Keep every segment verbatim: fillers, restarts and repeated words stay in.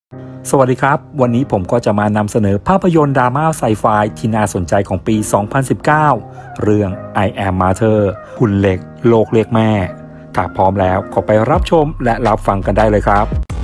สวัสดีครับวันนี้ผมก็จะมานำเสนอภาพยนตร์ดราม่าไซไฟที่น่าสนใจของปี สองพันสิบเก้า เรื่อง I Am Mother หุ่นเหล็กโลกเรียกแม่ถ้าพร้อมแล้วก็ไปรับชมและรับฟังกันได้เลยครับ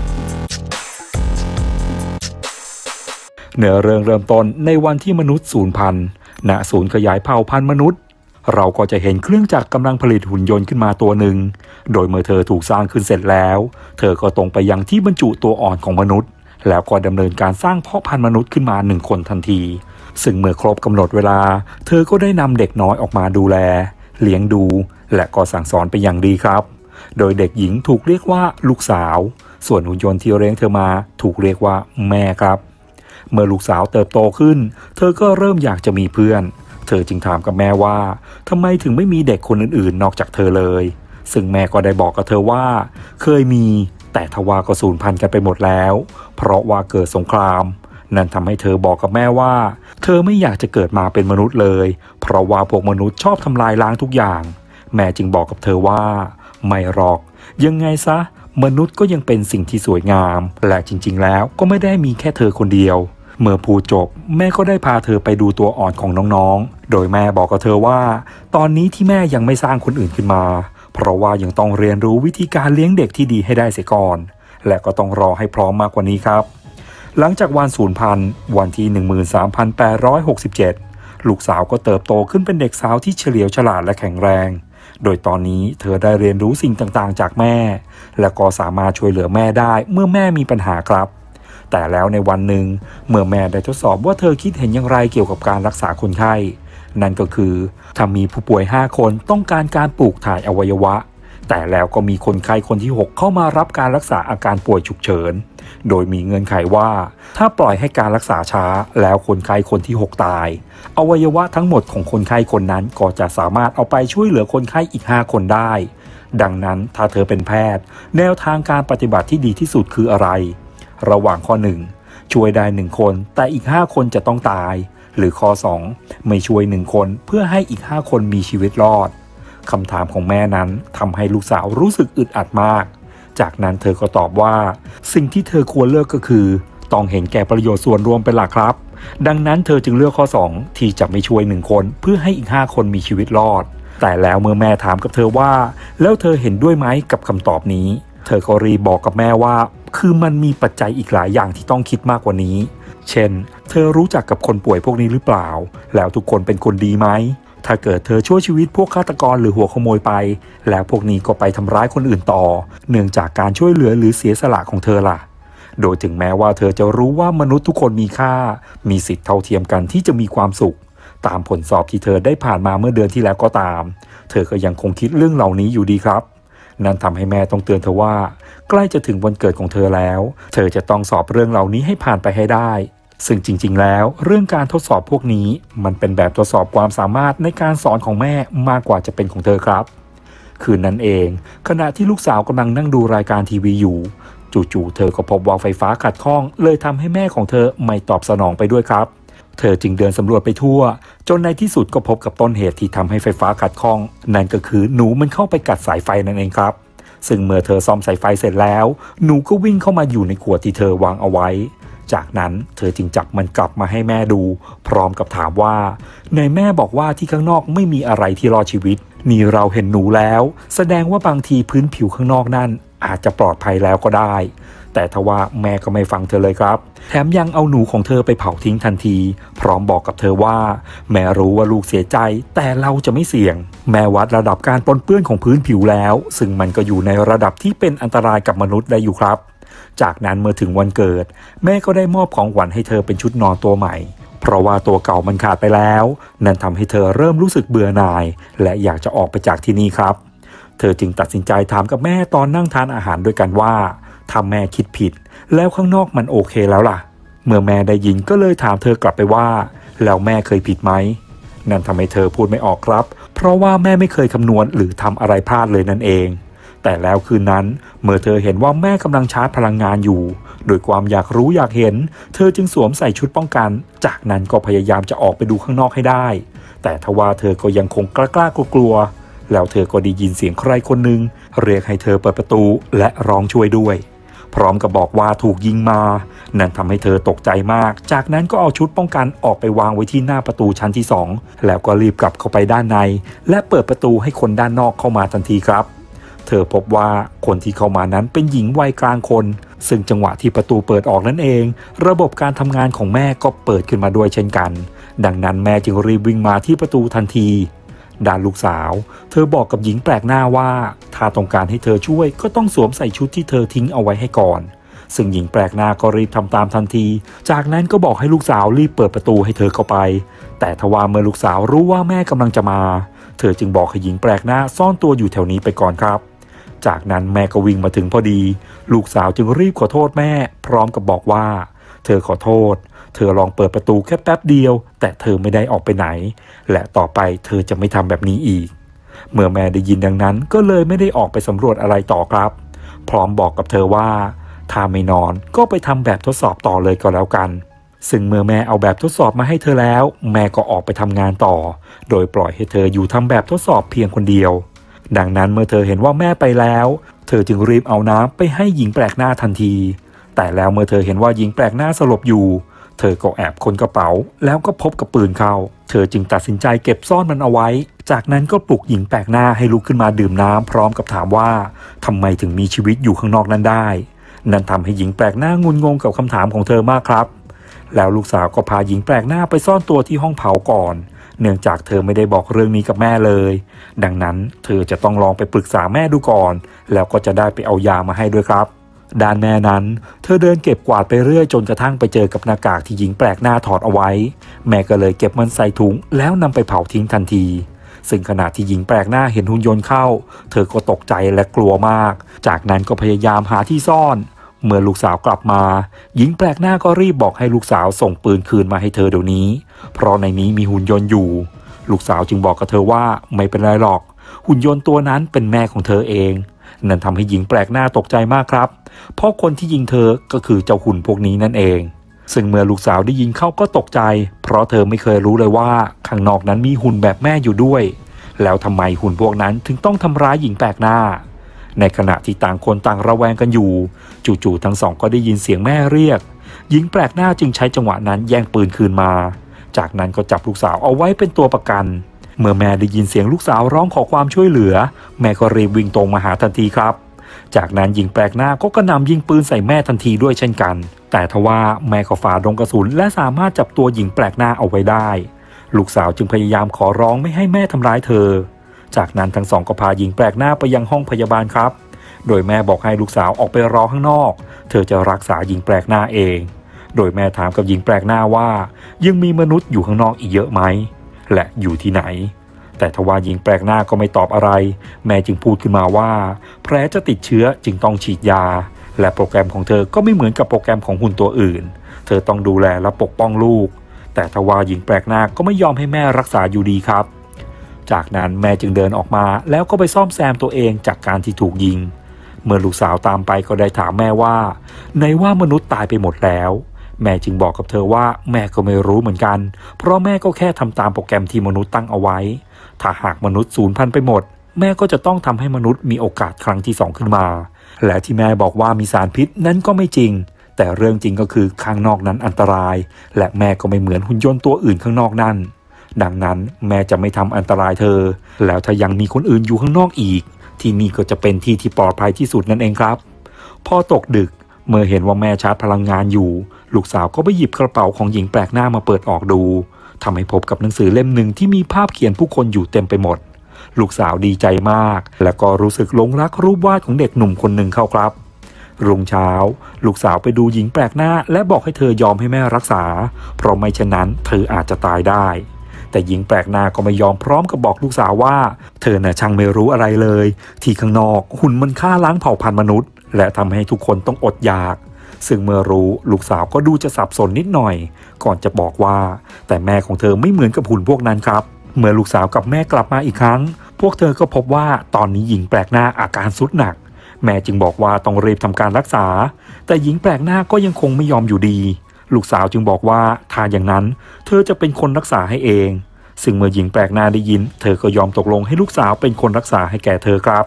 เนื้อเรื่องเริ่มต้นในวันที่มนุษย์สูญพันธุ์ณศูนย์ขยายเผ่าพันธุ์มนุษย์เราก็จะเห็นเครื่องจักรกำลังผลิตหุ่นยนต์ขึ้นมาตัวหนึ่งโดยเมื่อเธอถูกสร้างขึ้นเสร็จแล้วเธอก็ตรงไปยังที่บรรจุตัวอ่อนของมนุษย์แล้วก็ดำเนินการสร้างเพาะพันธุ์มนุษย์ขึ้นมาหนึ่งคนทันทีซึ่งเมื่อครบกำหนดเวลาเธอก็ได้นำเด็กน้อยออกมาดูแลเลี้ยงดูและก็สั่งสอนไปอย่างดีครับโดยเด็กหญิงถูกเรียกว่าลูกสาวส่วนหุ่นยนต์ที่เลี้ยงเธอมาถูกเรียกว่าแม่ครับเมื่อลูกสาวเติบโตขึ้นเธอก็เริ่มอยากจะมีเพื่อนเธอจึงถามกับแม่ว่าทำไมถึงไม่มีเด็กคนอื่นๆนอกจากเธอเลยซึ่งแม่ก็ได้บอกกับเธอว่าเคยมีแต่ทว่าก็สูญพันธุ์กันไปหมดแล้วเพราะว่าเกิดสงครามนั่นทำให้เธอบอกกับแม่ว่าเธอไม่อยากจะเกิดมาเป็นมนุษย์เลยเพราะว่าพวกมนุษย์ชอบทำลายล้างทุกอย่างแม่จึงบอกกับเธอว่าไม่หรอกยังไงซะมนุษย์ก็ยังเป็นสิ่งที่สวยงามและจริงๆแล้วก็ไม่ได้มีแค่เธอคนเดียวเมื่อพูดจบแม่ก็ได้พาเธอไปดูตัวอ่อนของน้องๆโดยแม่บอกกับเธอว่าตอนนี้ที่แม่ยังไม่สร้างคนอื่นขึ้นมาเพราะว่ายังต้องเรียนรู้วิธีการเลี้ยงเด็กที่ดีให้ได้เสียก่อนและก็ต้องรอให้พร้อมมากกว่านี้ครับหลังจากวันสูญพันธุ์วันที่ หนึ่งหมื่นสามพันแปดร้อยหกสิบเจ็ด ลูกสาวก็เติบโตขึ้นเป็นเด็กสาวที่เฉลียวฉลาดและแข็งแรงโดยตอนนี้เธอได้เรียนรู้สิ่งต่างๆจากแม่และก็สามารถช่วยเหลือแม่ได้เมื่อแม่มีปัญหาครับแต่แล้วในวันหนึ่งเมื่อแม่ได้ทดสอบว่าเธอคิดเห็นอย่างไรเกี่ยวกับการรักษาคนไข้นั่นก็คือถ้ามีผู้ป่วยห้าคนต้องการการปลูกถ่ายอวัยวะแต่แล้วก็มีคนไข้คนที่หกเข้ามารับการรักษาอาการป่วยฉุกเฉินโดยมีเงื่อนไขว่าถ้าปล่อยให้การรักษาช้าแล้วคนไข้คนที่หกตายอวัยวะทั้งหมดของคนไข้คนนั้นก็จะสามารถเอาไปช่วยเหลือคนไข้อีกห้าคนได้ดังนั้นถ้าเธอเป็นแพทย์แนวทางการปฏิบัติที่ดีที่สุดคืออะไรระหว่างข้อหนึ่งช่วยได้หนึ่งคนแต่อีกห้าคนจะต้องตายหรือข้อสองไม่ช่วยหนึ่งคนเพื่อให้อีกห้าคนมีชีวิตรอดคำถามของแม่นั้นทำให้ลูกสาวรู้สึกอึดอัดมากจากนั้นเธอก็ตอบว่าสิ่งที่เธอควรเลือกก็คือต้องเห็นแก่ประโยชน์ส่วนรวมเป็นหลักครับดังนั้นเธอจึงเลือกข้อสองที่จะไม่ช่วยหนึ่งคนเพื่อให้อีกห้าคนมีชีวิตรอดแต่แล้วเมื่อแม่ถามกับเธอว่าแล้วเธอเห็นด้วยไหมกับคำตอบนี้เธอก็รีบบอกกับแม่ว่าคือมันมีปัจจัยอีกหลายอย่างที่ต้องคิดมากกว่านี้เช่นเธอรู้จักกับคนป่วยพวกนี้หรือเปล่าแล้วทุกคนเป็นคนดีไหมถ้าเกิดเธอช่วยชีวิตพวกฆาตกรหรือหัวขโมยไปแล้วพวกนี้ก็ไปทำร้ายคนอื่นต่อเนื่องจากการช่วยเหลือหรือเสียสละของเธอล่ะโดยถึงแม้ว่าเธอจะรู้ว่ามนุษย์ทุกคนมีค่ามีสิทธิเท่าเทียมกันที่จะมีความสุขตามผลสอบที่เธอได้ผ่านมาเมื่อเดือนที่แล้วก็ตามเธอก็ยังคงคิดเรื่องเหล่านี้อยู่ดีครับนั่นทำให้แม่ต้องเตือนเธอว่าใกล้จะถึงวันเกิดของเธอแล้วเธอจะต้องสอบเรื่องเหล่านี้ให้ผ่านไปให้ได้ซึ่งจริงๆแล้วเรื่องการทดสอบพวกนี้มันเป็นแบบทดสอบความสามารถในการสอนของแม่มากกว่าจะเป็นของเธอครับคืนนั้นเองขณะที่ลูกสาวกำลังนั่งดูรายการทีวีอยู่จู่ๆเธอก็พบว่าไฟฟ้าขัดข้องเลยทำให้แม่ของเธอไม่ตอบสนองไปด้วยครับเธอจึงเดินสำรวจไปทั่วจนในที่สุดก็พบกับต้นเหตุที่ทำให้ไฟฟ้าขัดข้องนั่นก็คือหนูมันเข้าไปกัดสายไฟนั่นเองครับซึ่งเมื่อเธอซ่อมสายไฟเสร็จแล้วหนูก็วิ่งเข้ามาอยู่ในขวดที่เธอวางเอาไว้จากนั้นเธอจึงจับมันกลับมาให้แม่ดูพร้อมกับถามว่าในแม่บอกว่าที่ข้างนอกไม่มีอะไรที่รอดชีวิตนี่เราเห็นหนูแล้วแสดงว่าบางทีพื้นผิวข้างนอกนั่นอาจจะปลอดภัยแล้วก็ได้แต่ทว่าแม่ก็ไม่ฟังเธอเลยครับแถมยังเอาหนูของเธอไปเผาทิ้งทันทีพร้อมบอกกับเธอว่าแม่รู้ว่าลูกเสียใจแต่เราจะไม่เสี่ยงแม่วัดระดับการปนเปื้อนของพื้นผิวแล้วซึ่งมันก็อยู่ในระดับที่เป็นอันตรายกับมนุษย์ได้อยู่ครับจากนั้นเมื่อถึงวันเกิดแม่ก็ได้มอบของขวัญให้เธอเป็นชุดนอนตัวใหม่เพราะว่าตัวเก่ามันขาดไปแล้วนั่นทำให้เธอเริ่มรู้สึกเบื่อหน่ายและอยากจะออกไปจากที่นี่ครับเธอจึงตัดสินใจถามกับแม่ตอนนั่งทานอาหารด้วยกันว่าถ้าแม่คิดผิดแล้วข้างนอกมันโอเคแล้วล่ะเมื่อแม่ได้ยินก็เลยถามเธอกลับไปว่าแล้วแม่เคยผิดไหมนั่นทำให้เธอพูดไม่ออกครับเพราะว่าแม่ไม่เคยคำนวณหรือทำอะไรพลาดเลยนั่นเองแต่แล้วคืนนั้นเมื่อเธอเห็นว่าแม่กำลังชาร์จพลังงานอยู่โดยความอยากรู้อยากเห็นเธอจึงสวมใส่ชุดป้องกันจากนั้นก็พยายามจะออกไปดูข้างนอกให้ได้แต่ทว่าเธอก็ยังคงกล้ากลัวๆแล้วเธอก็ได้ยินเสียงใครคนหนึ่งเรียกให้เธอเปิดประตูและร้องช่วยด้วยพพร้อมกับบอกว่าถูกยิงมานั่นทำให้เธอตกใจมากจากนั้นก็เอาชุดป้องกันออกไปวางไว้ที่หน้าประตูชั้นที่สองแล้วก็รีบกลับเข้าไปด้านในและเปิดประตูให้คนด้านนอกเข้ามาทันทีครับเธอพบว่าคนที่เข้ามานั้นเป็นหญิงวัยกลางคนซึ่งจังหวะที่ประตูเปิดออกนั่นเองระบบการทำงานของแม่ก็เปิดขึ้นมาด้วยเช่นกันดังนั้นแม่จึงรีบวิ่งมาที่ประตูทันทีด้านลูกสาวเธอบอกกับหญิงแปลกหน้าว่าถ้าต้องการให้เธอช่วยก็ต้องสวมใส่ชุดที่เธอทิ้งเอาไว้ให้ก่อนซึ่งหญิงแปลกหน้าก็รีบทำตามทันทีจากนั้นก็บอกให้ลูกสาวรีบเปิดประตูให้เธอเข้าไปแต่ทว่าเมื่อลูกสาวรู้ว่าแม่กำลังจะมาเธอจึงบอกให้หญิงแปลกหน้าซ่อนตัวอยู่แถวนี้ไปก่อนครับจากนั้นแม่ก็วิ่งมาถึงพอดีลูกสาวจึงรีบขอโทษแม่พร้อมกับบอกว่าเธอขอโทษเธอลองเปิดประตูแค่แป๊บเดียวแต่เธอไม่ได้ออกไปไหนและต่อไปเธอจะไม่ทำแบบนี้อีกเมื่อแม่ได้ยินดังนั้นก็เลยไม่ได้ออกไปสำรวจอะไรต่อครับพร้อมบอกกับเธอว่าถ้าไม่นอนก็ไปทำแบบทดสอบต่อเลยก็แล้วกันซึ่งเมื่อแม่เอาแบบทดสอบมาให้เธอแล้วแม่ก็ออกไปทำงานต่อโดยปล่อยให้เธออยู่ทำแบบทดสอบเพียงคนเดียวดังนั้นเมื่อเธอเห็นว่าแม่ไปแล้วเธอจึงรีบเอาน้ำไปให้หญิงแปลกหน้าทันทีแต่แล้วเมื่อเธอเห็นว่าหญิงแปลกหน้าสลบอยู่เธอก็แอบค้นกระเป๋าแล้วก็พบกับปืนเข้าเธอจึงตัดสินใจเก็บซ่อนมันเอาไว้จากนั้นก็ปลุกหญิงแปลกหน้าให้ลุกขึ้นมาดื่มน้ำพร้อมกับถามว่าทำไมถึงมีชีวิตอยู่ข้างนอกนั้นได้นั่นทำให้หญิงแปลกหน้างุนงงกับคำถามของเธอมากครับแล้วลูกสาวก็พาหญิงแปลกหน้าไปซ่อนตัวที่ห้องเผาก่อนเนื่องจากเธอไม่ได้บอกเรื่องนี้กับแม่เลยดังนั้นเธอจะต้องลองไปปรึกษาแม่ดูก่อนแล้วก็จะได้ไปเอายามาให้ด้วยครับด้านแม่นั้นเธอเดินเก็บกวาดไปเรื่อยจนกระทั่งไปเจอกับหน้ากากที่หญิงแปลกหน้าถอดเอาไว้แม่ก็เลยเก็บมันใส่ถุงแล้วนำไปเผาทิ้งทันทีซึ่งขณะที่หญิงแปลกหน้าเห็นหุ่นยนต์เข้าเธอก็ตกใจและกลัวมากจากนั้นก็พยายามหาที่ซ่อนเมื่อลูกสาวกลับมาหญิงแปลกหน้าก็รีบบอกให้ลูกสาวส่งปืนคืนมาให้เธอเดี๋ยวนี้เพราะในนี้มีหุ่นยนต์อยู่ลูกสาวจึงบอกกับเธอว่าไม่เป็นไรหรอกหุ่นยนต์ตัวนั้นเป็นแม่ของเธอเองนั่นทำให้หญิงแปลกหน้าตกใจมากครับเพราะคนที่ยิงเธอก็คือเจ้าหุ่นพวกนี้นั่นเองซึ่งเมื่อลูกสาวได้ยินเข้าก็ตกใจเพราะเธอไม่เคยรู้เลยว่าข้างนอกนั้นมีหุ่นแบบแม่อยู่ด้วยแล้วทำไมหุ่นพวกนั้นถึงต้องทำร้ายหญิงแปลกหน้าในขณะที่ต่างคนต่างระแวงกันอยู่จู่ๆทั้งสองก็ได้ยินเสียงแม่เรียกหญิงแปลกหน้าจึงใช้จังหวะนั้นแย่งปืนคืนมาจากนั้นก็จับลูกสาวเอาไว้เป็นตัวประกันเมื่อแม่ได้ยินเสียงลูกสาวร้องขอความช่วยเหลือแม่ก็รีบวิ่งตรงมาหาทันทีครับจากนั้นหญิงแปลกหน้าก็กระหน่ำยิงปืนใส่แม่ทันทีด้วยเช่นกันแต่ทว่าแม่ก็ฝ่าดงกระสุนและสามารถจับตัวหญิงแปลกหน้าเอาไว้ได้ลูกสาวจึงพยายามขอร้องไม่ให้แม่ทำร้ายเธอจากนั้นทั้งสองก็พาหญิงแปลกหน้าไปยังห้องพยาบาลครับโดยแม่บอกให้ลูกสาวออกไปรอข้างนอกเธอจะรักษาหญิงแปลกหน้าเองโดยแม่ถามกับหญิงแปลกหน้าว่ายังมีมนุษย์อยู่ข้างนอกอีกเยอะไหมและอยู่ที่ไหนแต่ทว่าหญิงแปลกหน้าก็ไม่ตอบอะไรแม่จึงพูดขึ้นมาว่าแผลจะติดเชื้อจึงต้องฉีดยาและโปรแกรมของเธอก็ไม่เหมือนกับโปรแกรมของหุ่นตัวอื่นเธอต้องดูแลและปกป้องลูกแต่ทว่าหญิงแปลกหน้าก็ไม่ยอมให้แม่รักษาอยู่ดีครับจากนั้นแม่จึงเดินออกมาแล้วก็ไปซ่อมแซมตัวเองจากการที่ถูกยิงเมื่อลูกสาวตามไปก็ได้ถามแม่ว่าในว่ามนุษย์ตายไปหมดแล้วแม่จึงบอกกับเธอว่าแม่ก็ไม่รู้เหมือนกันเพราะแม่ก็แค่ทำตามโปรแกรมที่มนุษย์ตั้งเอาไว้ถ้าหากมนุษย์สูญพันธุ์ไปหมดแม่ก็จะต้องทำให้มนุษย์มีโอกาสครั้งที่สองขึ้นมาและที่แม่บอกว่ามีสารพิษนั้นก็ไม่จริงแต่เรื่องจริงก็คือข้างนอกนั้นอันตรายและแม่ก็ไม่เหมือนหุ่นยนต์ตัวอื่นข้างนอกนั่นดังนั้นแม่จะไม่ทำอันตรายเธอแล้วถ้ายังมีคนอื่นอยู่ข้างนอกอีกที่นี่ก็จะเป็นที่ที่ปลอดภัยที่สุดนั่นเองครับพอตกดึกเมื่อเห็นว่าแม่ชาร์จพลังงานอยู่ลูกสาวก็ไปหยิบกระเป๋าของหญิงแปลกหน้ามาเปิดออกดูทำให้พบกับหนังสือเล่มหนึ่งที่มีภาพเขียนผู้คนอยู่เต็มไปหมดลูกสาวดีใจมากและก็รู้สึกหลงรักรูปวาดของเด็กหนุ่มคนหนึ่งเข้าครับรุ่งเช้าลูกสาวไปดูหญิงแปลกหน้าและบอกให้เธอยอมให้แม่รักษาเพราะไม่เช่นนั้นเธออาจจะตายได้แต่หญิงแปลกหน้าก็ไม่ยอมพร้อมกับบอกลูกสาวว่าเธอน่ะช่างไม่รู้อะไรเลยที่ข้างนอกหุ่นมันฆ่าล้างเผ่าพันธุ์มนุษย์และทำให้ทุกคนต้องอดอยากซึ่งเมื่อรู้ลูกสาวก็ดูจะสับสนนิดหน่อยก่อนจะบอกว่าแต่แม่ของเธอไม่เหมือนกับหุ่นพวกนั้นครับเมื่อลูกสาวกับแม่กลับมาอีกครั้งพวกเธอก็พบว่าตอนนี้หญิงแปลกหน้าอาการทรุดหนักแม่จึงบอกว่าต้องรีบทำการรักษาแต่หญิงแปลกหน้าก็ยังคงไม่ยอมอยู่ดีลูกสาวจึงบอกว่าถ้าอย่างนั้นเธอจะเป็นคนรักษาให้เองซึ่งเมื่อหญิงแปลกหน้าได้ยินเธอก็ยอมตกลงให้ลูกสาวเป็นคนรักษาให้แก่เธอครับ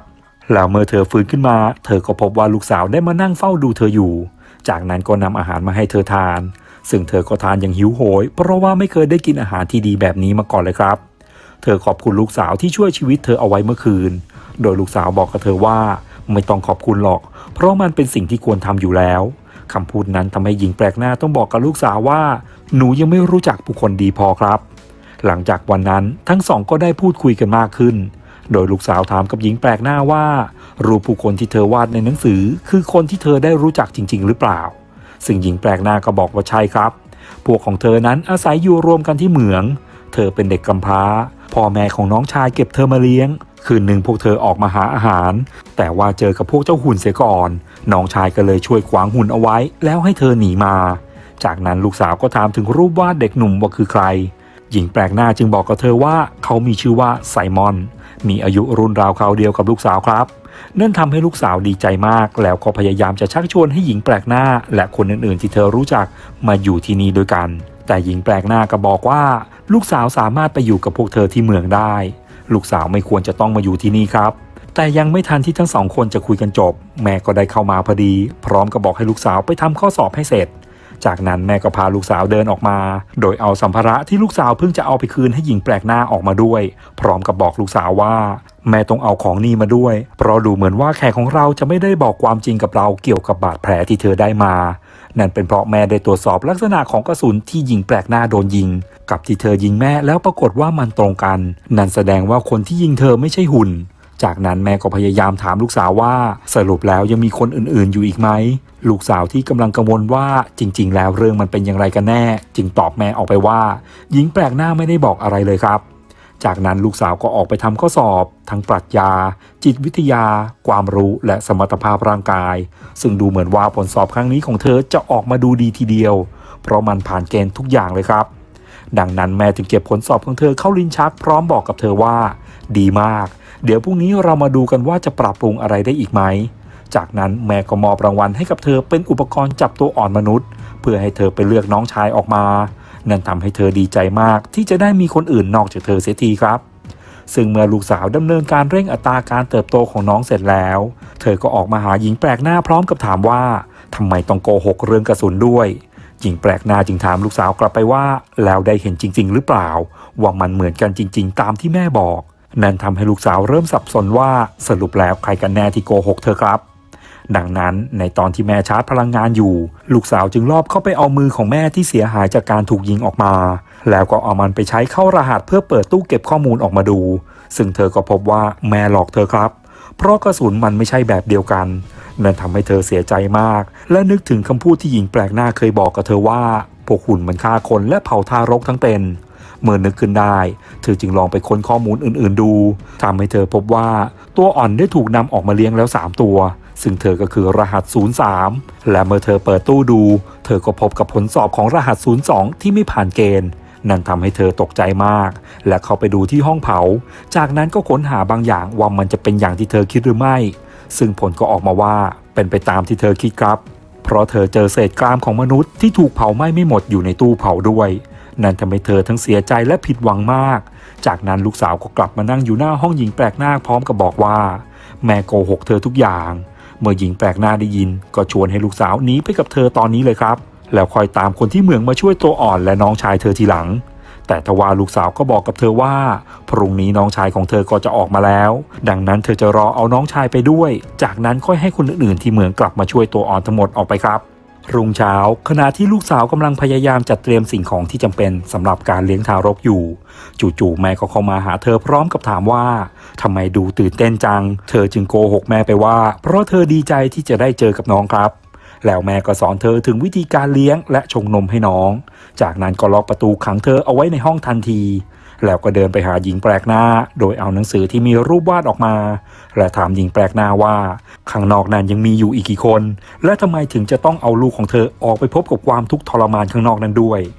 แล้วเมื่อเธอฟื้นขึ้นมาเธอก็พบว่าลูกสาวได้มานั่งเฝ้าดูเธออยู่จากนั้นก็นำอาหารมาให้เธอทานซึ่งเธอก็ทานอย่างหิวโหยเพราะว่าไม่เคยได้กินอาหารที่ดีแบบนี้มาก่อนเลยครับเธอขอบคุณลูกสาวที่ช่วยชีวิตเธอเอาไว้เมื่อคืนโดยลูกสาวบอกกับเธอว่าไม่ต้องขอบคุณหรอกเพราะมันเป็นสิ่งที่ควรทำอยู่แล้วคำพูดนั้นทำให้หญิงแปลกหน้าต้องบอกกับลูกสาวว่าหนูยังไม่รู้จักผู้คนดีพอครับหลังจากวันนั้นทั้งสองก็ได้พูดคุยกันมากขึ้นโดยลูกสาวถามกับหญิงแปลกหน้าว่ารูปผู้คนที่เธอวาดในหนังสือคือคนที่เธอได้รู้จักจริงๆหรือเปล่าซึ่งหญิงแปลกหน้าก็บอกว่าใช่ครับพวกของเธอนั้นอาศัยอยู่รวมกันที่เหมืองเธอเป็นเด็กกำพร้าพ่อแม่ของน้องชายเก็บเธอมาเลี้ยงคืนหนึ่งพวกเธอออกมาหาอาหารแต่ว่าเจอกับพวกเจ้าหุ่นเสียก่อนน้องชายก็เลยช่วยขวางหุ่นเอาไว้แล้วให้เธอหนีมาจากนั้นลูกสาวก็ถามถึงรูปวาดเด็กหนุ่มว่าคือใครหญิงแปลกหน้าจึงบอกกับเธอว่าเขามีชื่อว่าไซมอนมีอายุรุ่นราวคราวเดียวกับลูกสาวครับนั่นทำให้ลูกสาวดีใจมากแล้วก็พยายามจะชักชวนให้หญิงแปลกหน้าและคนอื่นๆที่เธอรู้จักมาอยู่ที่นี่ด้วยกันแต่หญิงแปลกหน้าก็บอกว่าลูกสาวสามารถไปอยู่กับพวกเธอที่เมืองได้ลูกสาวไม่ควรจะต้องมาอยู่ที่นี่ครับแต่ยังไม่ทันที่ทั้งสองคนจะคุยกันจบแม่ก็ได้เข้ามาพอดีพร้อมกับบอกให้ลูกสาวไปทำข้อสอบให้เสร็จจากนั้นแม่ก็พาลูกสาวเดินออกมาโดยเอาสัมภาระที่ลูกสาวเพิ่งจะเอาไปคืนให้หญิงแปลกหน้าออกมาด้วยพร้อมกับบอกลูกสาวว่าแม่ต้องเอาของนี่มาด้วยเพราะดูเหมือนว่าแขกของเราจะไม่ได้บอกความจริงกับเราเกี่ยวกับบาดแผลที่เธอได้มานั่นเป็นเพราะแม่ได้ตรวจสอบลักษณะของกระสุนที่หญิงแปลกหน้าโดนยิงกับที่เธอยิงแม่แล้วปรากฏว่ามันตรงกันนั่นแสดงว่าคนที่ยิงเธอไม่ใช่หุ่นจากนั้นแม่ก็พยายามถามลูกสาวว่าสรุปแล้วยังมีคนอื่นๆอยู่อีกไหมลูกสาวที่กำลังกังวลว่าจริงๆแล้วเรื่องมันเป็นอย่างไรกันแน่จึงตอบแม่ออกไปว่าหญิงแปลกหน้าไม่ได้บอกอะไรเลยครับจากนั้นลูกสาวก็ออกไปทำข้อสอบทั้งปรัชญาจิตวิทยาความรู้และสมรรถภาพร่างกายซึ่งดูเหมือนว่าผลสอบครั้งนี้ของเธอจะออกมาดูดีทีเดียวเพราะมันผ่านเกณฑ์ทุกอย่างเลยครับดังนั้นแม่จึงเก็บผลสอบของเธอเข้าลิ้นชักพร้อมบอกกับเธอว่าดีมากเดี๋ยวพรุ่งนี้เรามาดูกันว่าจะปรับปรุงอะไรได้อีกไหมจากนั้นแม่ก็มอบรางวัลให้กับเธอเป็นอุปกรณ์จับตัวอ่อนมนุษย์เพื่อให้เธอไปเลือกน้องชายออกมานั่นทำให้เธอดีใจมากที่จะได้มีคนอื่นนอกจากเธอเสียทีครับซึ่งเมื่อลูกสาวดำเนินการเร่งอัตราการเติบโตของน้องเสร็จแล้วเธอก็ออกมาหาหญิงแปลกหน้าพร้อมกับถามว่าทำไมต้องโกหกเรื่องกระสุนด้วยหญิงแปลกหน้าจึงถามลูกสาวกลับไปว่าแล้วได้เห็นจริงๆหรือเปล่าว่ามันเหมือนกันจริงๆตามที่แม่บอกนั่นทำให้ลูกสาวเริ่มสับสนว่าสรุปแล้วใครกันแน่ที่โกหกเธอครับดังนั้นในตอนที่แม่ชาร์จพลังงานอยู่ลูกสาวจึงลอบเข้าไปเอามือของแม่ที่เสียหายจากการถูกยิงออกมาแล้วก็เอามันไปใช้เข้ารหัสเพื่อเปิดตู้เก็บข้อมูลออกมาดูซึ่งเธอก็พบว่าแม่หลอกเธอครับเพราะกระสุนมันไม่ใช่แบบเดียวกันนั่นทำให้เธอเสียใจมากและนึกถึงคำพูดที่หญิงแปลกหน้าเคยบอกกับเธอว่าพวกหุ่นมันฆ่าคนและเผาทารกทั้งเป็นเมื่อนึกขึ้นได้เธอจึงลองไปค้นข้อมูลอื่นๆดูทำให้เธอพบว่าตัวอ่อนได้ถูกนำออกมาเลี้ยงแล้วสามตัวซึ่งเธอก็คือรหัสศูนย์สามและเมื่อเธอเปิดตู้ดูเธอก็พบกับผลสอบของรหัสศูนย์สองที่ไม่ผ่านเกณฑ์นั่นทำให้เธอตกใจมากและเข้าไปดูที่ห้องเผาจากนั้นก็ค้นหาบางอย่างว่ามันจะเป็นอย่างที่เธอคิดหรือไม่ซึ่งผลก็ออกมาว่าเป็นไปตามที่เธอคิดครับเพราะเธอเจอเศษกรามของมนุษย์ที่ถูกเผาไหม้ไม่หมดอยู่ในตู้เผาด้วยนั่นทำให้เธอทั้งเสียใจและผิดหวังมากจากนั้นลูกสาวก็กลับมานั่งอยู่หน้าห้องหญิงแปลกหน้าพร้อมกับบอกว่าแม่โกหกเธอทุกอย่างเมื่อหญิงแปลกหน้าได้ยินก็ชวนให้ลูกสาวหนีไปกับเธอตอนนี้เลยครับแล้วคอยตามคนที่เมืองมาช่วยตัวอ่อนและน้องชายเธอทีหลังแต่ทว่าลูกสาวก็บอกกับเธอว่าพรุ่งนี้น้องชายของเธอก็จะออกมาแล้วดังนั้นเธอจะรอเอาน้องชายไปด้วยจากนั้นค่อยให้คนอื่นๆที่เมืองกลับมาช่วยตัวอ่อนทั้งหมดออกไปครับรุ่งเช้าขณะที่ลูกสาวกำลังพยายามจัดเตรียมสิ่งของที่จำเป็นสำหรับการเลี้ยงทารกอยู่จู่ๆแม่ก็เข้ามาหาเธอพร้อมกับถามว่าทำไมดูตื่นเต้นจังเธอจึงโกหกแม่ไปว่าเพราะเธอดีใจที่จะได้เจอกับน้องครับแล้วแม่ก็สอนเธอถึงวิธีการเลี้ยงและชงนมให้น้องจากนั้นก็ล็อกประตูขังเธอเอาไว้ในห้องทันทีแล้วก็เดินไปหาหญิงแปลกหน้าโดยเอาหนังสือที่มีรูปวาดออกมาและถามหญิงแปลกหน้าว่าข้างนอกนั้นยังมีอยู่อีกกี่คนและทำไมถึงจะต้องเอาลูกของเธอออกไปพบกับความทุกข์ทรมานข้างนอกนั้นด้วย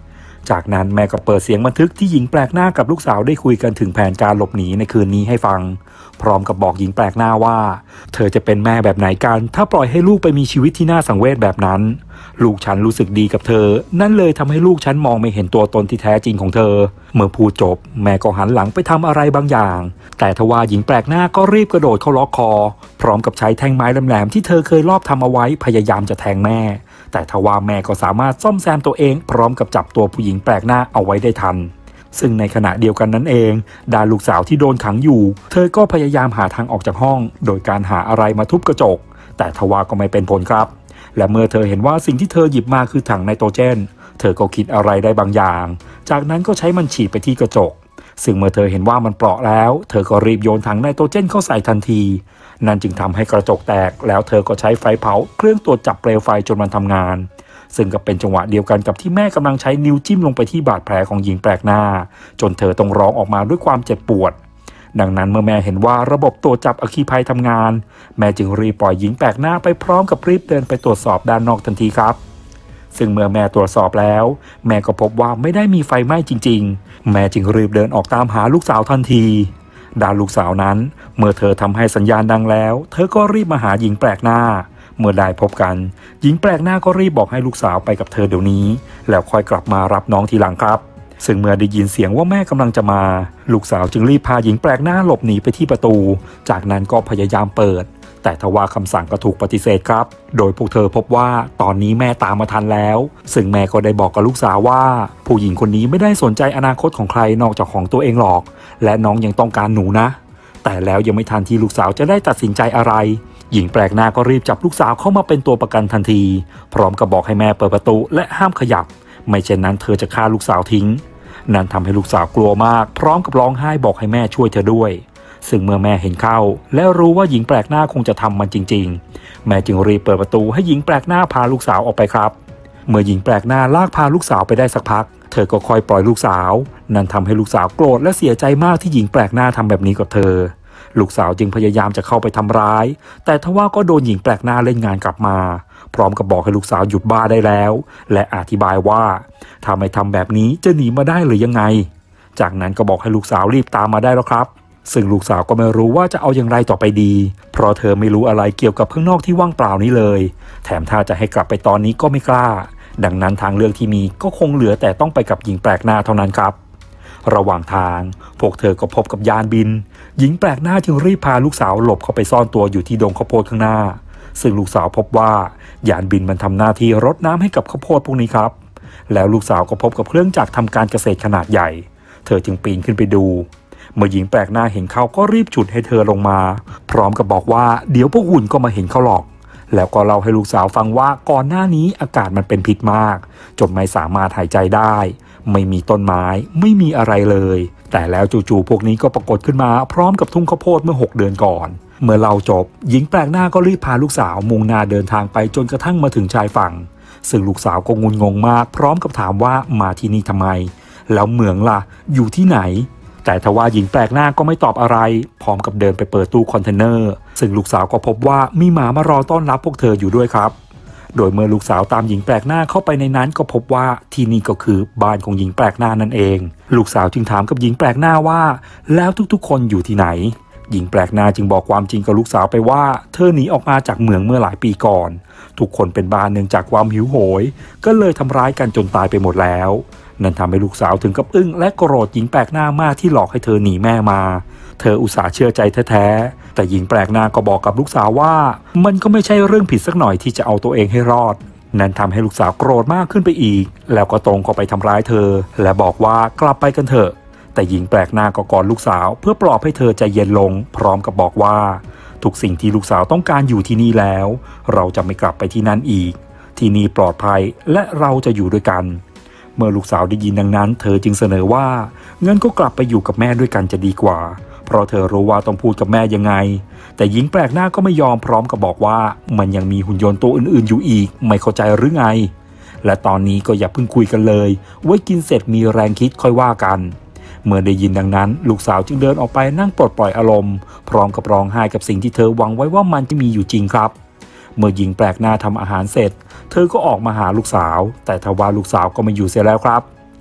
จากนั้นแม่ก็เปิดเสียงบันทึกที่หญิงแปลกหน้ากับลูกสาวได้คุยกันถึงแผนการหลบหนีในคืนนี้ให้ฟังพร้อมกับบอกหญิงแปลกหน้าว่าเธอจะเป็นแม่แบบไหนกันถ้าปล่อยให้ลูกไปมีชีวิตที่น่าสังเวชแบบนั้นลูกฉันรู้สึกดีกับเธอนั่นเลยทำให้ลูกฉันมองไม่เห็นตัวตนที่แท้จริงของเธอเมื่อพูดจบแม่ก็หันหลังไปทำอะไรบางอย่างแต่ทว่าหญิงแปลกหน้าก็รีบกระโดดเข้าล็อกคอพร้อมกับใช้แท่งไม้แหลมๆที่เธอเคยลอบทำเอาไว้พยายามจะแทงแม่แต่ทว่าแม่ก็สามารถซ่อมแซมตัวเองพร้อมกับจับตัวผู้หญิงแปลกหน้าเอาไว้ได้ทันซึ่งในขณะเดียวกันนั้นเองด้านลูกสาวที่โดนขังอยู่เธอก็พยายามหาทางออกจากห้องโดยการหาอะไรมาทุบกระจกแต่ทว่าก็ไม่เป็นผลครับและเมื่อเธอเห็นว่าสิ่งที่เธอหยิบมาคือถังไนโตรเจนเธอก็คิดอะไรได้บางอย่างจากนั้นก็ใช้มันฉีดไปที่กระจกซึ่งเมื่อเธอเห็นว่ามันเปราะแล้วเธอก็รีบโยนถังไนโตรเจนเข้าใส่ทันทีนั่นจึงทำให้กระจกแตกแล้วเธอก็ใช้ไฟเผาเครื่องตรวจจับเปลวไฟจนมันทำงานซึ่งก็เป็นจังหวะเดียวกันกับที่แม่กำลังใช้นิ้วจิ้มลงไปที่บาดแผลของหญิงแปลกหน้าจนเธอต้องร้องออกมาด้วยความเจ็บปวดดังนั้นเมื่อแม่เห็นว่าระบบตรวจจับอัคคีภัยทำงานแม่จึงรีบปล่อยหญิงแปลกหน้าไปพร้อมกับรีบเดินไปตรวจสอบด้านนอกทันทีครับซึ่งเมื่อแม่ตรวจสอบแล้วแม่ก็พบว่าไม่ได้มีไฟไหม้จริงๆแม่จึงรีบเดินออกตามหาลูกสาวทันทีด้านลูกสาวนั้นเมื่อเธอทำให้สัญญาณดังแล้วเธอก็รีบมาหาหญิงแปลกหน้าเมื่อได้พบกันหญิงแปลกหน้าก็รีบบอกให้ลูกสาวไปกับเธอเดี๋ยวนี้แล้วค่อยกลับมารับน้องทีหลังครับซึ่งเมื่อได้ยินเสียงว่าแม่กำลังจะมาลูกสาวจึงรีบพาหญิงแปลกหน้าหลบหนีไปที่ประตูจากนั้นก็พยายามเปิดแต่ทว่าคำสั่งก็ถูกปฏิเสธครับโดยพวกเธอพบว่าตอนนี้แม่ตามมาทันแล้วซึ่งแม่ก็ได้บอกกับลูกสาวว่าผู้หญิงคนนี้ไม่ได้สนใจอนาคตของใครนอกจากของตัวเองหรอกและน้องยังต้องการหนูนะแต่แล้วยังไม่ทันที่ลูกสาวจะได้ตัดสินใจอะไรหญิงแปลกหน้าก็รีบจับลูกสาวเข้ามาเป็นตัวประกันทันทีพร้อมกับบอกให้แม่เปิดประตูและห้ามขยับไม่เช่นนั้นเธอจะฆ่าลูกสาวทิ้งนั่นทำให้ลูกสาวกลัวมากพร้อมกับร้องไห้บอกให้แม่ช่วยเธอด้วยซึ่งเมื่อแม่เห็นเข้าและรู้ว่าหญิงแปลกหน้าคงจะทำมันจริงๆแม่จึงรีบเปิดประตูให้หญิงแปลกหน้าพาลูกสาวออกไปครับเมื่อหญิงแปลกหน้าลากพาลูกสาวไปได้สักพักเธอก็ค่อยปล่อยลูกสาวนั่นทำให้ลูกสาวโกรธและเสียใจมากที่หญิงแปลกหน้าทำแบบนี้กับเธอลูกสาวจึงพยายามจะเข้าไปทำร้ายแต่ทว่าก็โดนหญิงแปลกหน้าเล่นงานกลับมาพร้อมกับบอกให้ลูกสาวหยุดบ้าได้แล้วและอธิบายว่าถ้าไม่ทำแบบนี้จะหนีมาได้หรือยังไงจากนั้นก็บอกให้ลูกสาวรีบตามมาได้แล้วครับซึ่งลูกสาวก็ไม่รู้ว่าจะเอาอย่างไรต่อไปดีเพราะเธอไม่รู้อะไรเกี่ยวกับข้างนอกที่ว่างเปล่านี้เลยแถมถ้าจะให้กลับไปตอนนี้ก็ไม่กล้าดังนั้นทางเลือกที่มีก็คงเหลือแต่ต้องไปกับหญิงแปลกหน้าเท่านั้นครับระหว่างทางพวกเธอก็พบกับยานบินหญิงแปลกหน้าจึงรีบพาลูกสาวหลบเข้าไปซ่อนตัวอยู่ที่ดงข้าวโพดข้างหน้าซึ่งลูกสาวพบว่ายานบินมันทำหน้าที่รดน้ำให้กับข้าวโพดพวกนี้ครับแล้วลูกสาวก็พบกับเครื่องจักรทำการเกษตรขนาดใหญ่เธอจึงปีนขึ้นไปดูเมื่อหญิงแปลกหน้าเห็นเขาก็รีบฉุดให้เธอลงมาพร้อมกับบอกว่าเดี๋ยวพวกหุ่นก็มาเห็นเขาหรอกแล้วก็เล่าให้ลูกสาวฟังว่าก่อนหน้านี้อากาศมันเป็นพิษมากจนไม่สามารถหายใจได้ไม่มีต้นไม้ไม่มีอะไรเลยแต่แล้วจู่ๆพวกนี้ก็ปรากฏขึ้นมาพร้อมกับทุ่งข้าวโพดเมื่อหกเดือนก่อนเมื่อเราจบหญิงแปลกหน้าก็รีบพาลูกสาวมุ่งหน้าเดินทางไปจนกระทั่งมาถึงชายฝั่งซึ่งลูกสาวก็งุนงงมากพร้อมกับถามว่ามาที่นี่ทำไมแล้วเหมืองล่ะอยู่ที่ไหนแต่ทว่าหญิงแปลกหน้าก็ไม่ตอบอะไรพร้อมกับเดินไปเปิดตู้คอนเทนเนอร์ซึ่งลูกสาวก็พบว่ามีหมามารอต้อนรับพวกเธออยู่ด้วยครับโดยเมื่อลูกสาวตามหญิงแปลกหน้าเข้าไปในนั้นก็พบว่าที่นี่ก็คือบ้านของหญิงแปลกหน้านั่นเองลูกสาวจึงถามกับหญิงแปลกหน้าว่าแล้วทุกๆคนอยู่ที่ไหนหญิงแปลกหน้าจึงบอกความจริงกับลูกสาวไปว่าเธอหนีออกมาจากเมืองเมื่อหลายปีก่อนทุกคนเป็นบ้าเนื่องจากความหิวโหยก็เลยทำร้ายกันจนตายไปหมดแล้วนั่นทำให้ลูกสาวถึงกับอึ้งและโกรธหญิงแปลกหน้ามากที่หลอกให้เธอหนีแม่มาเธออุตส่าห์เชื่อใจแท้ๆแต่หญิงแปลกหน้าก็บอกกับลูกสาวว่ามันก็ไม่ใช่เรื่องผิดสักหน่อยที่จะเอาตัวเองให้รอดนั่นทำให้ลูกสาวโกรธมากขึ้นไปอีกแล้วก็ตรงเข้าไปทำร้ายเธอและบอกว่ากลับไปกันเถอะแต่หญิงแปลกหน้าก็กอดลูกสาวเพื่อปลอบให้เธอใจเย็นลงพร้อมกับบอกว่าทุกสิ่งที่ลูกสาวต้องการอยู่ที่นี่แล้วเราจะไม่กลับไปที่นั่นอีกที่นี่ปลอดภัยและเราจะอยู่ด้วยกันเมื่อลูกสาวได้ยินดังนั้นเธอจึงเสนอว่างั้นก็กลับไปอยู่กับแม่ด้วยกันจะดีกว่าเพราะเธอรู้ว่าต้องพูดกับแม่ยังไงแต่หญิงแปลกหน้าก็ไม่ยอมพร้อมกับบอกว่ามันยังมีหุ่นยนต์ตัวอื่นๆอยู่อีกไม่เข้าใจหรือไงและตอนนี้ก็อย่าเพิ่งคุยกันเลยไว้กินเสร็จมีแรงคิดค่อยว่ากันเมื่อได้ยินดังนั้นลูกสาวจึงเดินออกไปนั่งปลดปล่อยอารมณ์พร้อมกับร้องไห้กับสิ่งที่เธอหวังไว้ว่ามันจะมีอยู่จริงครับเมื่อหญิงแปลกหน้าทำอาหารเสร็จเธอก็ออกมาหาลูกสาวแต่ทว่าลูกสาวก็ไม่อยู่เสียแล้วครับ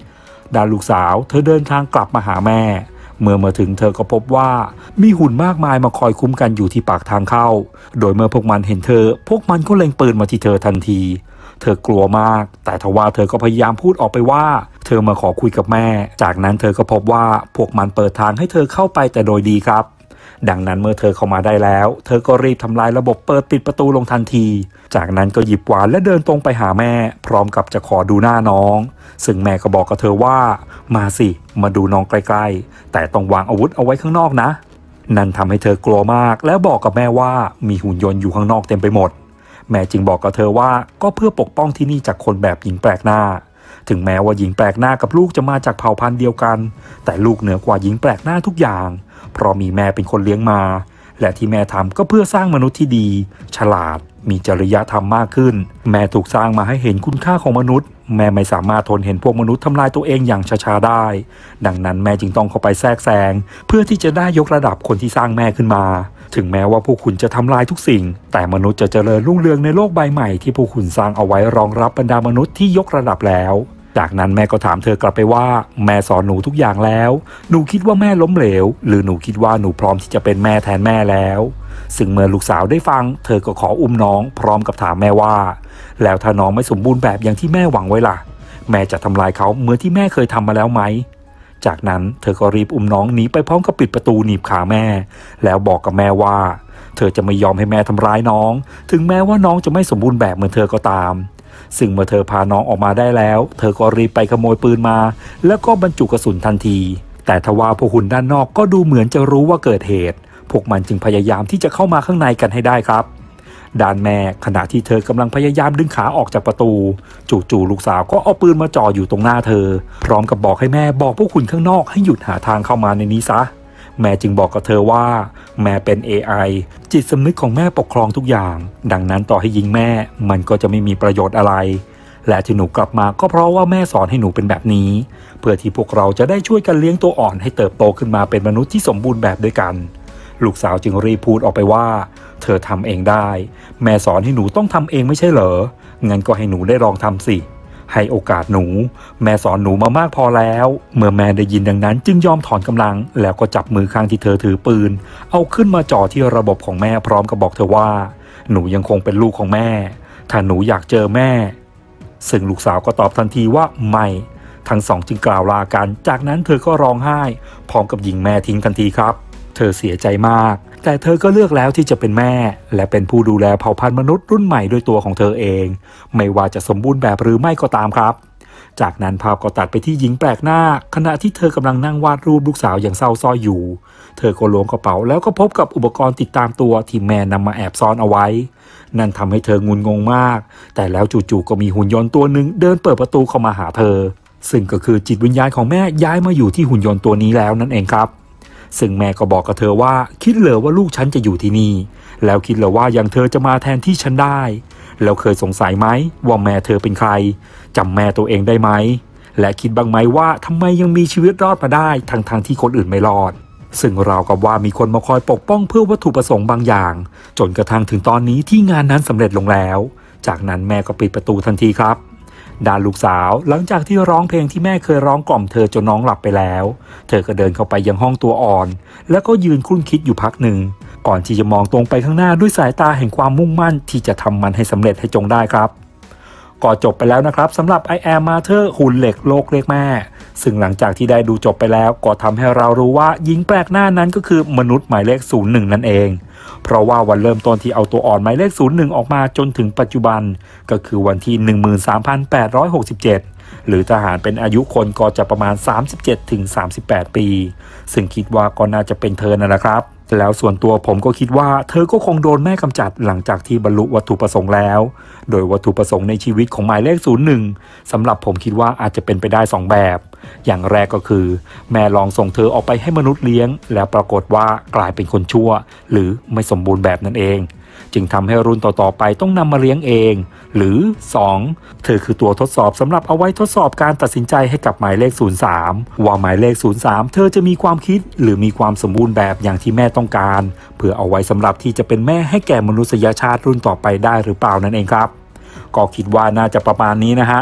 ด้านลูกสาวเธอเดินทางกลับมาหาแม่เมื่อมาถึงเธอก็พบว่ามีหุ่นมากมายมาคอยคุ้มกันอยู่ที่ปากทางเข้าโดยเมื่อพวกมันเห็นเธอพวกมันก็เล็งปืนมาที่เธอทันทีเธอกลัวมากแต่ทว่าเธอก็พยายามพูดออกไปว่าเธอมาขอคุยกับแม่จากนั้นเธอก็พบว่าพวกมันเปิดทางให้เธอเข้าไปแต่โดยดีครับดังนั้นเมื่อเธอเข้ามาได้แล้วเธอก็รีบทำลายระบบเปิดปิดประตูลงทันทีจากนั้นก็หยิบขวานและเดินตรงไปหาแม่พร้อมกับจะขอดูหน้าน้องซึ่งแม่ก็บอกกับเธอว่ามาสิมาดูน้องใกล้ๆแต่ต้องวางอาวุธเอาไว้ข้างนอกนะนั่นทำให้เธอกลัวมากและบอกกับแม่ว่ามีหุ่นยนต์อยู่ข้างนอกเต็มไปหมดแม่จึงบอกกับเธอว่าก็เพื่อปกป้องที่นี่จากคนแบบหญิงแปลกหน้าถึงแม้ว่าหญิงแปลกหน้ากับลูกจะมาจากเผ่าพันธุ์เดียวกันแต่ลูกเหนือกว่าหญิงแปลกหน้าทุกอย่างเพราะมีแม่เป็นคนเลี้ยงมาและที่แม่ทำก็เพื่อสร้างมนุษย์ที่ดีฉลาดมีจริยธรรมมากขึ้นแม่ถูกสร้างมาให้เห็นคุณค่าของมนุษย์แม่ไม่สามารถทนเห็นพวกมนุษย์ทำลายตัวเองอย่างช้าๆได้ดังนั้นแม่จึงต้องเข้าไปแทรกแซงเพื่อที่จะได้ยกระดับคนที่สร้างแม่ขึ้นมาถึงแม้ว่าพวกคุณจะทำลายทุกสิ่งแต่มนุษย์จะเจริญรุ่งเรืองในโลกใบใหม่ที่พวกคุณสร้างเอาไว้รองรับบรรดามนุษย์ที่ยกระดับแล้วจากนั้นแม่ก็ถามเธอกลับไปว่าแม่สอนหนูทุกอย่างแล้วหนูคิดว่าแม่ล้มเหลวหรือหนูคิดว่าหนูพร้อมที่จะเป็นแม่แทนแม่แล้วซึ่งเมื่อลูกสาวได้ฟังเธอก็ขออุ้มน้องพร้อมกับถามแม่ว่าแล้วถ้าน้องไม่สมบูรณ์แบบอย่างที่แม่หวังไว้ล่ะแม่จะทำลายเขาเหมือนที่แม่เคยทำมาแล้วไหมจากนั้นเธอก็รีบอุ้มน้องหนีไปพร้อมกับปิดประตูหนีบขาแม่แล้วบอกกับแม่ว่าเธอจะไม่ยอมให้แม่ทำร้ายน้องถึงแม้ว่าน้องจะไม่สมบูรณ์แบบเหมือนเธอก็ตามซึ่งเมื่อเธอพาน้องออกมาได้แล้วเธอก็รีบไปขโมยปืนมาแล้วก็บรรจุกระสุนทันทีแต่ทว่าพวกหุ่นด้านนอกก็ดูเหมือนจะรู้ว่าเกิดเหตุพวกมันจึงพยายามที่จะเข้ามาข้างในกันให้ได้ครับด้านแม่ขณะที่เธอกำลังพยายามดึงขาออกจากประตูจู่ๆลูกสาวก็เอาปืนมาจ่ออยู่ตรงหน้าเธอพร้อมกับบอกให้แม่บอกพวกหุ่นข้างนอกให้หยุดหาทางเข้ามาในนี้ซะแม่จึงบอกกับเธอว่าแม่เป็น เอ ไอ จิตสำนึกของแม่ปกครองทุกอย่างดังนั้นต่อให้ยิงแม่มันก็จะไม่มีประโยชน์อะไรและที่หนูกลับมาก็เพราะว่าแม่สอนให้หนูเป็นแบบนี้เพื่อที่พวกเราจะได้ช่วยกันเลี้ยงตัวอ่อนให้เติบโตขึ้นมาเป็นมนุษย์ที่สมบูรณ์แบบด้วยกันลูกสาวจึงรีบพูดออกไปว่าเธอทำเองได้แม่สอนให้หนูต้องทำเองไม่ใช่เหรองั้นก็ให้หนูได้ลองทำสิให้โอกาสหนูแม่สอนหนูมามากพอแล้วเมื่อแม่ได้ยินดังนั้นจึงยอมถอนกำลังแล้วก็จับมือข้างที่เธอถือปืนเอาขึ้นมาจ่อที่ระบบของแม่พร้อมกับบอกเธอว่าหนูยังคงเป็นลูกของแม่ถ้าหนูอยากเจอแม่ซึ่งลูกสาวก็ตอบทันทีว่าไม่ทั้งสองจึงกล่าวลากันจากนั้นเธอก็ร้องไห้พร้อมกับยิงแม่ทิ้งทันทีครับเธอเสียใจมากแต่เธอก็เลือกแล้วที่จะเป็นแม่และเป็นผู้ดูแลเผ่าพันธุ์มนุษย์รุ่นใหม่ด้วยตัวของเธอเองไม่ว่าจะสมบูรณ์แบบหรือไม่ก็ตามครับจากนั้นภาพก็ตัดไปที่หญิงแปลกหน้าขณะที่เธอกำลังนั่งวาดรูปลูกสาวอย่างเศร้าส้อยอยู่เธอก็ล้วงกระเป๋าแล้วก็พบกับอุปกรณ์ติดตามตัวที่แม่นำมาแอบซ่อนเอาไว้นั่นทำให้เธองุนงงมากแต่แล้วจู่ๆก็มีหุ่นยนต์ตัวหนึ่งเดินเปิดประตูเข้ามาหาเธอซึ่งก็คือจิตวิญญาณของแม่ย้ายมาอยู่ที่หุ่นยนต์ตัวนี้แล้วนั่นเองครับซึ่งแม่ก็บอกกับเธอว่าคิดเหรอว่าลูกฉันจะอยู่ที่นี่แล้วคิดเหรอว่าอย่างเธอจะมาแทนที่ฉันได้แล้วเคยสงสัยไหมว่าแม่เธอเป็นใครจำแม่ตัวเองได้ไหมและคิดบ้างไหมว่าทำไมยังมีชีวิตรอดมาได้ทั้งทางที่คนอื่นไม่รอดซึ่งราวกับว่ามีคนมาคอยปกป้องเพื่อวัตถุประสงค์บางอย่างจนกระทั่งถึงตอนนี้ที่งานนั้นสำเร็จลงแล้วจากนั้นแม่ก็ปิดประตูทันทีครับด้านลูกสาวหลังจากที่ร้องเพลงที่แม่เคยร้องกล่อมเธอจนน้องหลับไปแล้วเธอก็เดินเข้าไปยังห้องตัวอ่อนแล้วก็ยืนครุ่นคิดอยู่พักหนึ่งก่อนที่จะมองตรงไปข้างหน้าด้วยสายตาแห่งความมุ่งมั่นที่จะทำมันให้สำเร็จให้จงได้ครับก็จบไปแล้วนะครับสำหรับ I Am Mother หุ่นเหล็กโลกเรียกแม่ซึ่งหลังจากที่ได้ดูจบไปแล้วก็ทำให้เรารู้ว่าหญิงแปลกหน้านั้นก็คือมนุษย์หมายเลขศูนย์หนึ่งนั่นเองเพราะว่าวันเริ่มต้นที่เอาตัวอ่อนหมายเลขศูนย์หนึ่งออกมาจนถึงปัจจุบันก็คือวันที่ หนึ่งหมื่นสามพันแปดร้อยหกสิบเจ็ด หรือทหารเป็นอายุคนก็จะประมาณ สามสิบเจ็ดถึงสามสิบแปด ปีซึ่งคิดว่าก็น่าจะเป็นเธอนั่นแหละครับแล้วส่วนตัวผมก็คิดว่าเธอก็คงโดนแม่กำจัดหลังจากที่บรรลุวัตถุประสงค์แล้วโดยวัตถุประสงค์ในชีวิตของหมายเลขศูนย์หนึ่งสำหรับผมคิดว่าอาจจะเป็นไปได้สองแบบอย่างแรกก็คือแม่ลองส่งเธอออกไปให้มนุษย์เลี้ยงแล้วปรากฏว่ากลายเป็นคนชั่วหรือไม่สมบูรณ์แบบนั่นเองจึงทำให้รุ่นต่อๆไปต้องนำมาเลี้ยงเองหรือสองเธอคือตัวทดสอบสำหรับเอาไว้ทดสอบการตัดสินใจให้กับหมายเลขศูนย์สามว่าหมายเลขศูนย์สามเธอจะมีความคิดหรือมีความสมบูรณ์แบบอย่างที่แม่ต้องการเพื่อเอาไว้สำหรับที่จะเป็นแม่ให้แก่มนุษยชาติรุ่นต่อไปได้หรือเปล่านั่นเองครับก็คิดว่าน่าจะประมาณนี้นะฮะ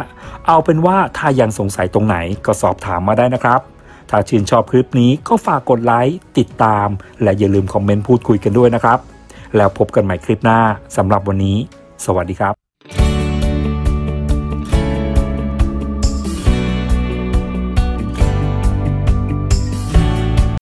เอาเป็นว่าถ้ายังสงสัยตรงไหนก็สอบถามมาได้นะครับถ้าชื่นชอบคลิปนี้ก็ฝากกดไลค์ติดตามและอย่าลืมคอมเมนต์พูดคุยกันด้วยนะครับแล้วพบกันใหม่คลิปหน้าสำหรับวันนี้สวัสดีครับ